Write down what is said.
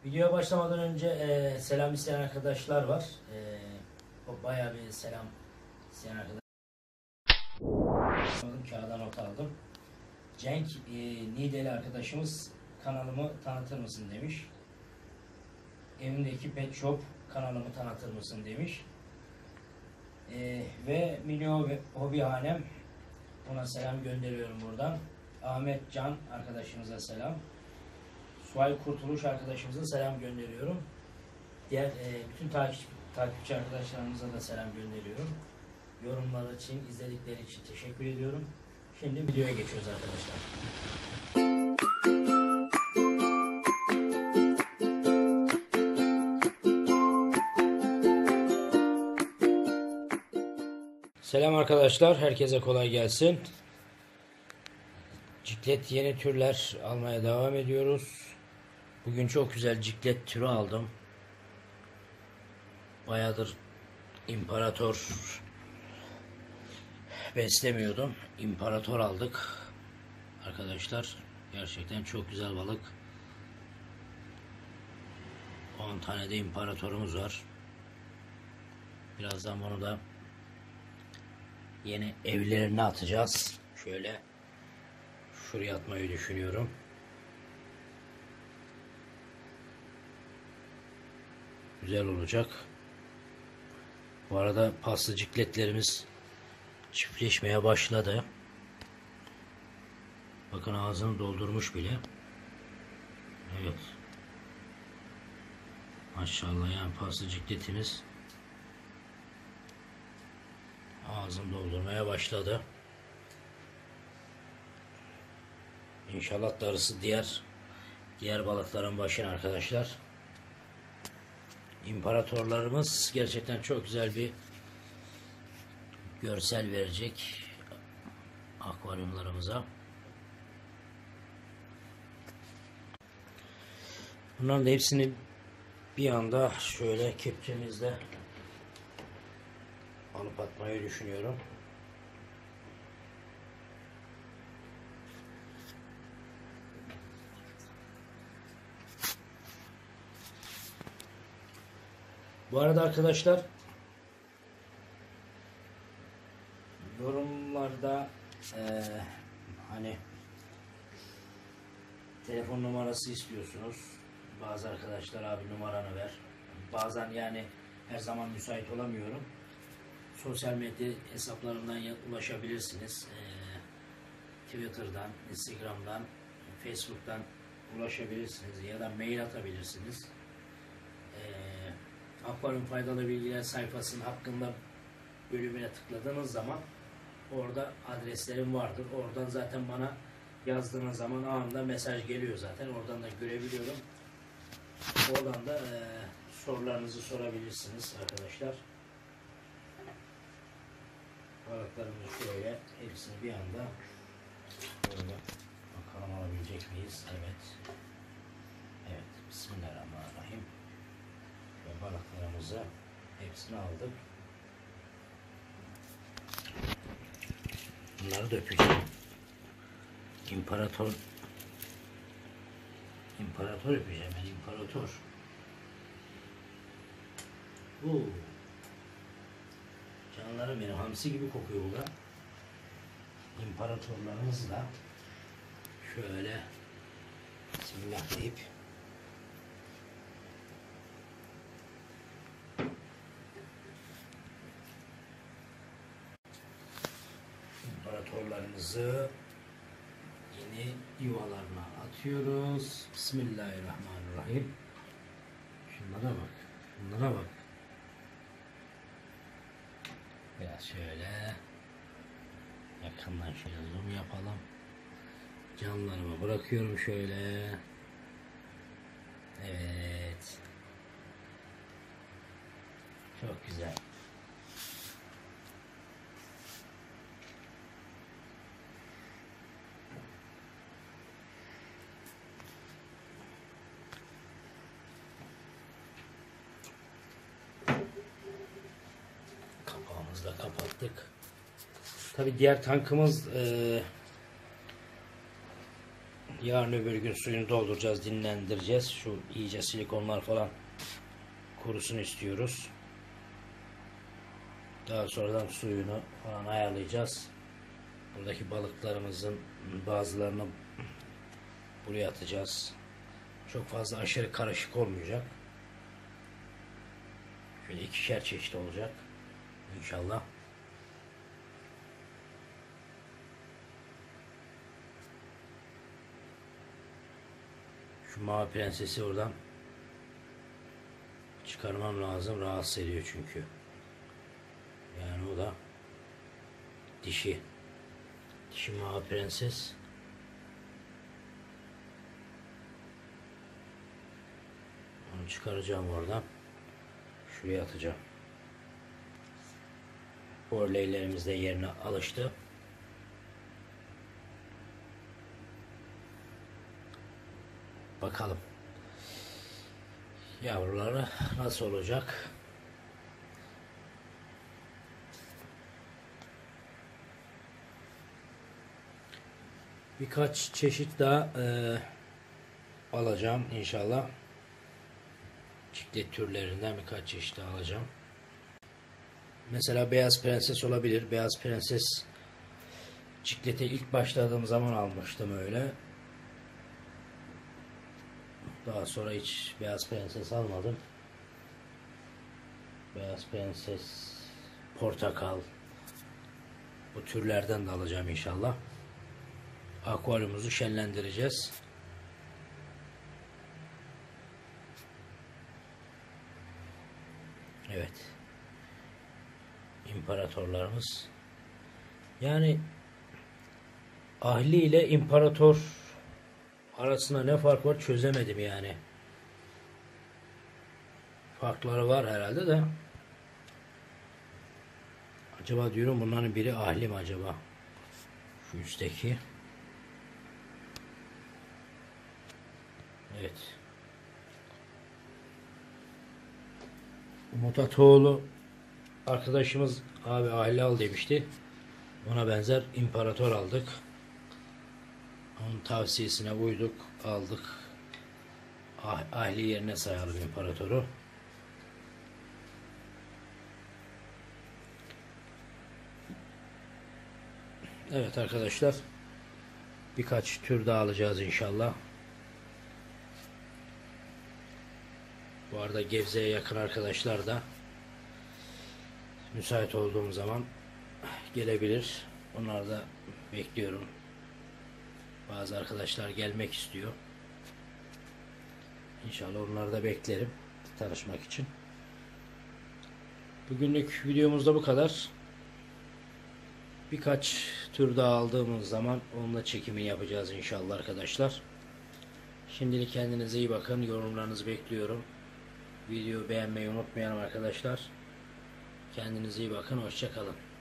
Videoya başlamadan önce selam isteyen arkadaşlar var. Bayağı bir selam isteyen arkadaşlar. Kağıda not aldım. Cenk Nideli arkadaşımız kanalımı tanıtır mısın demiş. Evimdeki pet shop kanalımı tanıtır mısın demiş. Ve Milyo Hobihanem, ona selam gönderiyorum buradan. Ahmet Can arkadaşımıza selam. Suay Kurtuluş arkadaşımıza selam gönderiyorum. Diğer bütün takipçi arkadaşlarımıza da selam gönderiyorum. Yorumlar için, izledikleri için teşekkür ediyorum. Şimdi videoya geçiyoruz arkadaşlar. Selam arkadaşlar, herkese kolay gelsin. Ciklet yeni türler almaya devam ediyoruz. Bugün çok güzel ciklet türü aldım. Bayağıdır imparator beslemiyordum. İmparator aldık. Arkadaşlar gerçekten çok güzel balık. 10 tane de imparatorumuz var. Birazdan bunu da yeni evlerine atacağız. Şöyle şuraya atmayı düşünüyorum. Güzel olacak. Bu arada paslı cikletlerimiz çiftleşmeye başladı. Bakın ağzını doldurmuş bile. Evet. Maşallah, yani paslı cikletimiz ağzını doldurmaya başladı. İnşallah darısı diğer balıkların başına arkadaşlar. İmparatorlarımız gerçekten çok güzel bir görsel verecek akvaryumlarımıza. Bunların da hepsini bir anda şöyle kepçemizle alıp atmayı düşünüyorum. Bu arada arkadaşlar, yorumlarda hani telefon numarası istiyorsunuz. Bazı arkadaşlar abi numaranı ver. Bazen yani her zaman müsait olamıyorum. Sosyal medya hesaplarımdan ulaşabilirsiniz. Twitter'dan, Instagram'dan, Facebook'tan ulaşabilirsiniz ya da mail atabilirsiniz. Akvaryum faydalı bilgiler sayfasının hakkında bölümüne tıkladığınız zaman orada adreslerim vardır. Oradan zaten bana yazdığınız zaman anında mesaj geliyor zaten. Oradan da görebiliyorum. Oradan da sorularınızı sorabilirsiniz arkadaşlar. Balıklarımızı şöyle hepsini bir anda böyle bakalım alabilecek miyiz? Evet. Evet. Bismillahirrahmanirrahim. Ve balıklarımızı hepsini aldık. Bunları da öpeceğim. İmparator öpeceğim. Yani imparator. Canlarım benim, hamsi gibi kokuyor bu da. İmparatorlarımız da şöyle bismillah deyip imparatorlarımızı yeni yuvalarına atıyoruz. Bismillahirrahmanirrahim. Şunlara bak. Şunlara bak. Biraz şöyle yakından şöyle zoom yapalım. Canlarımı bırakıyorum şöyle. Evet. Çok güzel. Kapağımızı da kapattık. Tabi diğer tankımız Yarın öbür gün suyunu dolduracağız, dinlendireceğiz. Şu iyice silikonlar falan kurusun istiyoruz. Daha sonradan suyunu falan ayarlayacağız. Buradaki balıklarımızın bazılarını buraya atacağız. Çok fazla aşırı karışık olmayacak. Şöyle ikişer çeşit olacak İnşallah. Şu mavi prensesi oradan çıkarmam lazım. Rahatsız ediyor çünkü. Yani o da dişi. Dişi mavi prenses. Onu çıkaracağım oradan. Şuraya atacağım. Borleylerimiz de yerine alıştı. Bakalım. Yavruları nasıl olacak? Birkaç çeşit daha alacağım inşallah. Ciklet türlerinden birkaç çeşit daha alacağım. Mesela beyaz prenses olabilir. Beyaz prenses ciklete ilk başladığım zaman almıştım öyle. Daha sonra hiç beyaz prenses almadım. Beyaz prenses, portakal, bu türlerden de alacağım inşallah. Akvaryumumuzu şenlendireceğiz. Evet. İmparatorlarımız. Yani ahli ile imparator arasında ne fark var çözemedim yani. Farkları var herhalde de. Acaba diyorum bunların biri ahli mi acaba? Şu üstteki. Evet. Umut Atoğlu arkadaşımız abi ahli al demişti. Ona benzer imparator aldık. Onun tavsiyesine uyduk, aldık. Ahli yerine sayalım imparatoru. Evet arkadaşlar. Birkaç tür daha alacağız inşallah. Bu arada Gebze'ye yakın arkadaşlar da müsait olduğum zaman gelebilir. Onları da bekliyorum. Bazı arkadaşlar gelmek istiyor. İnşallah onları da beklerim tanışmak için. Bugünlük videomuzda bu kadar. Birkaç tür daha aldığımız zaman onunla çekimi yapacağız inşallah arkadaşlar. Şimdilik kendinize iyi bakın. Yorumlarınızı bekliyorum. Videoyu beğenmeyi unutmayalım arkadaşlar. Kendinize iyi bakın. Hoşça kalın.